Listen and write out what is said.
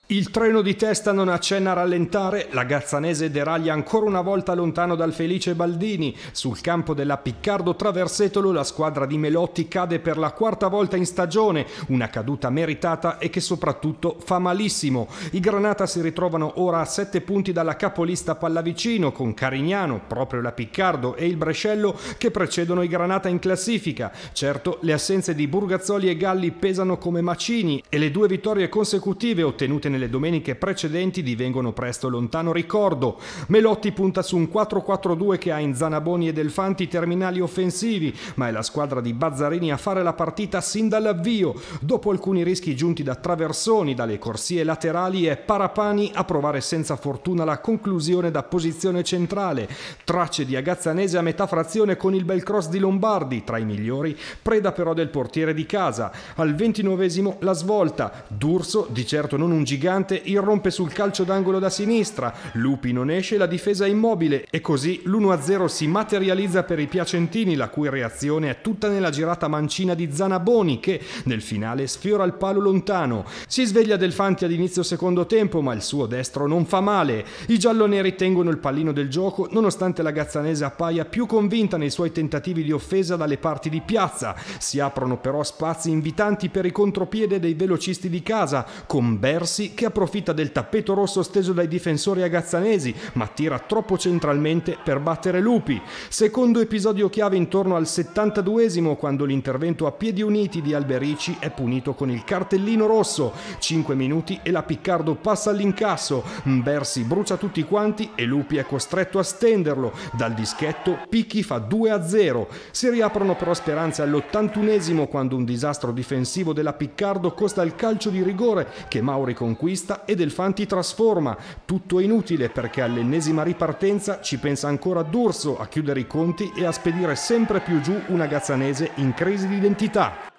Il treno di testa non accenna a rallentare, la Gazzanese deraglia ancora una volta lontano dal Felice Baldini. Sul campo della Piccardo Traversetolo la squadra di Melotti cade per la quarta volta in stagione, una caduta meritata e che soprattutto fa malissimo. I Granata si ritrovano ora a 7 punti dalla capolista Pallavicino, con Carignano, proprio la Piccardo, e il Brescello che precedono i Granata in classifica. Certo, le assenze di Burgazzoli e Galli pesano come macini e le 2 vittorie consecutive ottenute nelle domeniche precedenti divengono presto lontano ricordo. Melotti punta su un 4-4-2 che ha in Zanaboni e Delfanti terminali offensivi, ma è la squadra di Bazzarini a fare la partita sin dall'avvio. Dopo alcuni rischi giunti da traversoni, dalle corsie laterali, è Parapani a provare senza fortuna la conclusione da posizione centrale. Tracce di Agazzanese a metà frazione con il bel cross di Lombardi, tra i migliori, preda però del portiere di casa. Al 29esimo la svolta. D'Urso, di certo non un gigante, irrompe sul calcio d'angolo da sinistra, Lupi non esce, la difesa è immobile e così l'1-0 si materializza per i piacentini, la cui reazione è tutta nella girata mancina di Zanaboni che nel finale sfiora il palo lontano. Si sveglia Delfanti ad inizio secondo tempo, ma il suo destro non fa male. I gialloneri tengono il pallino del gioco nonostante la Gazzanese appaia più convinta nei suoi tentativi di offesa dalle parti di piazza. Si aprono però spazi invitanti per i contropiede dei velocisti di casa, con Bersi che approfitta del tappeto rosso steso dai difensori agazzanesi, ma tira troppo centralmente per battere Lupi. Secondo episodio chiave intorno al 72esimo, quando l'intervento a piedi uniti di Alberici è punito con il cartellino rosso. 5 minuti e la Piccardo passa all'incasso. Bersi brucia tutti quanti e Lupi è costretto a stenderlo. Dal dischetto Picchi fa 2-0. Si riaprono però speranze all'81esimo, quando un disastro difensivo della Piccardo costa il calcio di rigore che Mauri conquista e Delfanti trasforma. Tutto è inutile perché all'ennesima ripartenza ci pensa ancora D'Urso a chiudere i conti e a spedire sempre più giù una Gazzanese in crisi di identità.